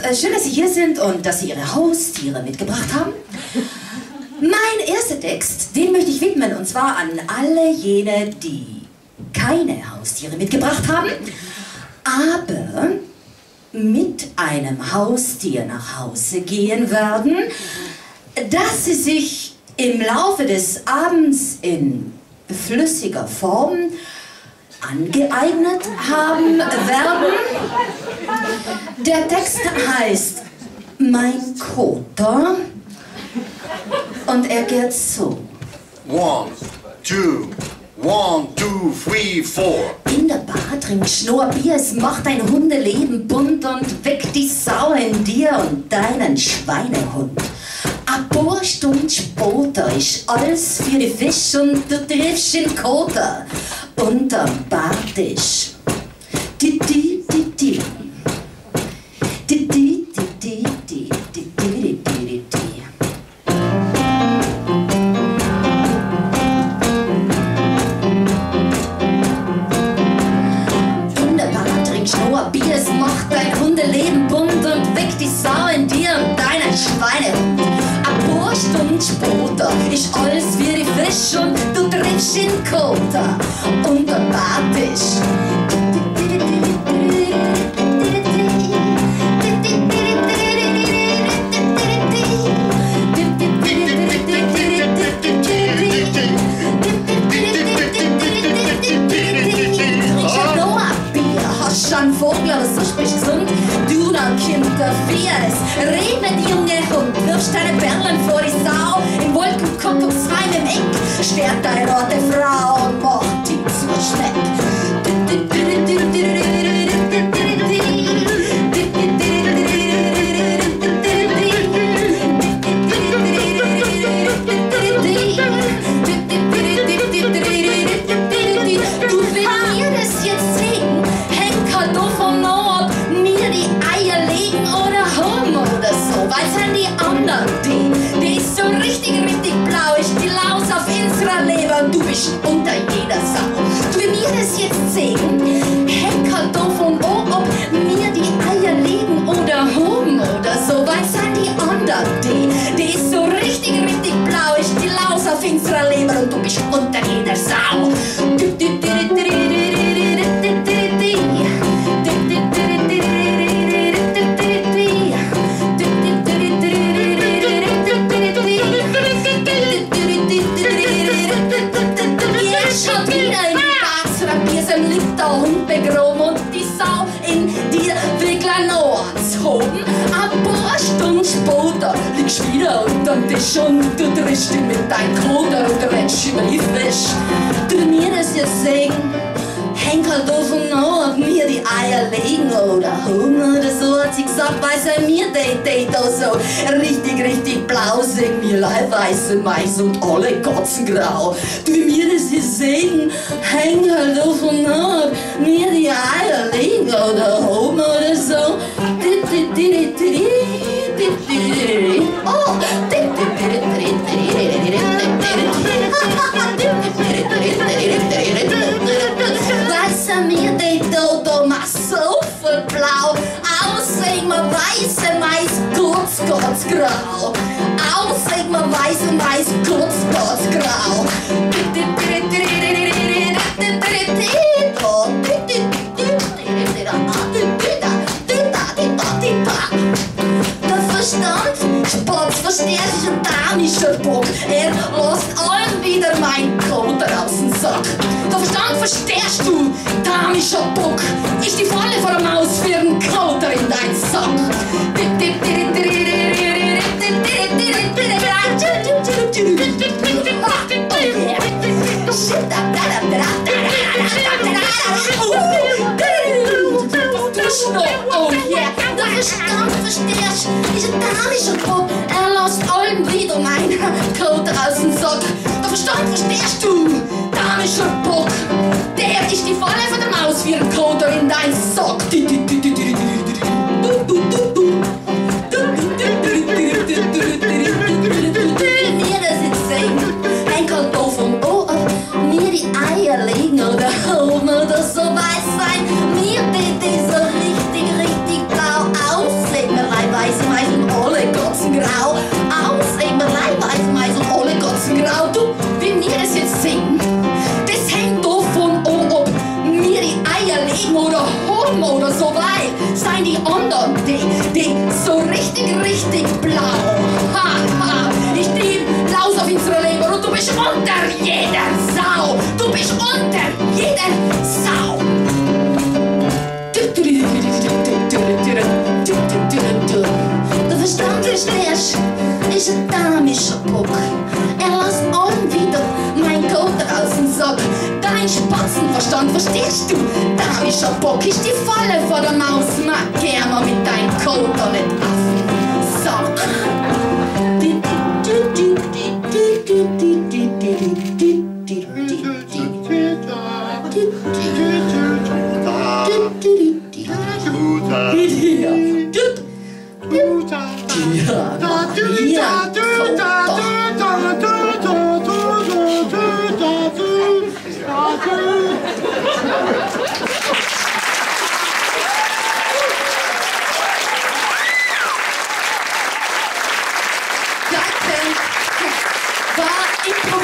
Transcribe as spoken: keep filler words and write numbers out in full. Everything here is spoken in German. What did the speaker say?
äh, schön, dass Sie hier sind und dass Sie Ihre Haustiere mitgebracht haben. Mein erster Text, den möchte ich widmen, und zwar an alle jene, die keine Haustiere mitgebracht haben, aber mit einem Haustier nach Hause gehen werden, dass sie sich im Laufe des Abends in flüssiger Form angeeignet haben werden. Der Text heißt Mein Koter und er geht so. One, two, one, two, three, four. In der Bar trinkt Schnurrbier, es macht dein Hundeleben bunt und weckt die Sau in dir und deinen Schweinehund. Ein paar Stunden später ist alles für die Fisch und du triffst den Koter unterm Bartisch. Di di di di. Di di di di di di di di di. In der Bar trinkst Schnurrbier, es macht dein Hundeleben bunt und weckt die Sau in dir und deinen Schweinehund. Ein paar Stunden später ist alles wie die Fisch und du triffst den Koter unterm Bartisch. Schon Vogel, aber so sprichst gesund. Du, dann kommt der Fies, red mit junge Hund, wirfst deine Perlen vor die Sau. Im Wolkenkuckuck zwei im Eck stert deine rote Frau und macht die zu Schneck. Du willst mir das jetzt singen? Davon ab, mir die Eier legen oder haben oder so, weil sind die anderen die, die ist so richtig, richtig blau, ist die Laus auf unserer Leber und du bist unter jeder Sau. Du will mir das jetzt sehen, hängt halt davon ab, mir die Eier legen oder haben oder so, weil sind die anderen die, die ist so richtig, richtig blau, ist die Laus auf unserer Leber und du bist unter jeder Sau. Hund begraben und die Sau in dir wirklich noch anzuhoben. Ein paar Stunden später liegst du wieder unterm Tisch und du triffst ihn mit deinem Koter und du rennst über die Fisch. Du mir das jetzt sagen, hängt halt davon ab, ob mir die Eier legen oder haben oder so, hat sie gesagt, weil sie mir die, die da so richtig, richtig blau sind, mir leibweiße Mais und alle Kotzen grau. Du mir das jetzt sagen, hängt halt davon ab, mir die Eier legen oder haben oder so. Oh! Was er mir die Dodo macht so viel blau, aussehen wir weiße Mais, kurz, kurz grau. Aussehen wir weiße Mais, kurz, kurz grau. Der Verstand spotzt, versteht sich ein damischer Bock. Er lässt allen wieder mein Koter aus dem Sack. Der Verstand verstehst du, damischer Bock, ist die Falle vor der Maus für einen Koter in dein Sack. Oh yeah, der Verstand verstehst, ist ein damischer Bock. Er lässt allen wieder mein Koter aus dem Sack. Der Verstand verstehst du, damischer Bock, der ist die Falle von der Maus wie ein Koter in dein Sack. Mir das jetzt sagen, ein Kartoffel, oh, mir die Eier legen oder oben oder so weiß sein, mir die, die so richtig, richtig blau aussehen, mir leid sind, das hängt davon ab, ob wir die Eier legen oder haben oder so, weil seien die anderen, die, die so richtig, richtig blau. Ha, ha, ich lieb Laus auf unserer Leber und du bist unter jeder Sau. Du bist unter jeder Sau. Der Verstand ist leer, ist ein damischer Bock. Er lässt allen wieder mein Code draußen sagt. Dein Spatzenverstand, verstehst du? Damischer Bock ist die Falle vor der Maus. Mag gern mal mit deinem Code da nicht affen. So. War